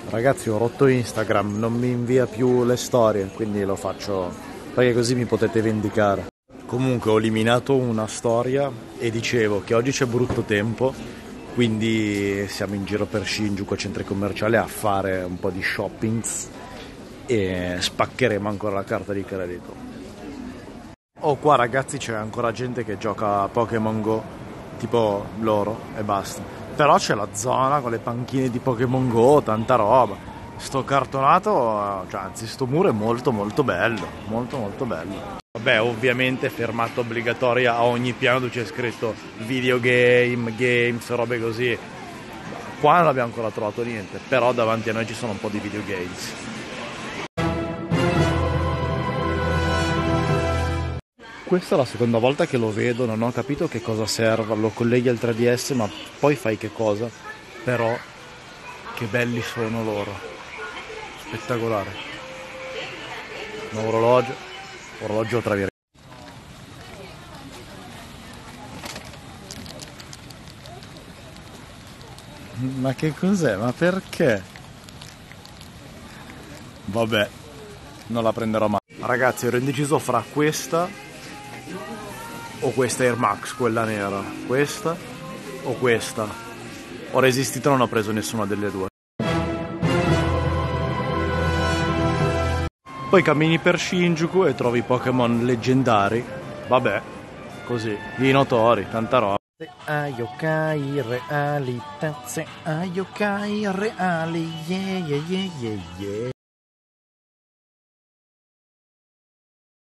Ragazzi, ho rotto Instagram, non mi invia più le storie, quindi lo faccio perché così mi potete vendicare. Comunque ho eliminato una storia e dicevo che oggi c'è brutto tempo, quindi siamo in giro per Shinjuku, centri commerciali, a fare un po' di shoppings e spaccheremo ancora la carta di credito. Oh, qua ragazzi c'è ancora gente che gioca a Pokémon Go, tipo loro, e basta. Però c'è la zona con le panchine di Pokémon Go, tanta roba. Sto cartonato, cioè anzi sto muro è molto molto bello, molto molto bello. Vabbè, ovviamente fermata obbligatoria a ogni piano dove c'è scritto videogame, games, robe così. Qua non abbiamo ancora trovato niente, però davanti a noi ci sono un po' di videogames. Questa è la seconda volta che lo vedo, non ho capito che cosa serva, lo colleghi al 3DS ma poi fai che cosa? Però che belli sono loro, spettacolare. Un orologio tra virgolette. Ma che cos'è? Ma perché? Vabbè, non la prenderò mai. Ragazzi, ero indeciso fra questa o questa Air Max, quella nera. Questa o questa. Ho resistito e non ho preso nessuna delle due. Poi cammini per Shinjuku e trovi Pokémon leggendari. Vabbè, così, i notori, tanta roba. Yokai reali, tazze a yokai reali, yeah yeah yeah yeah yeah.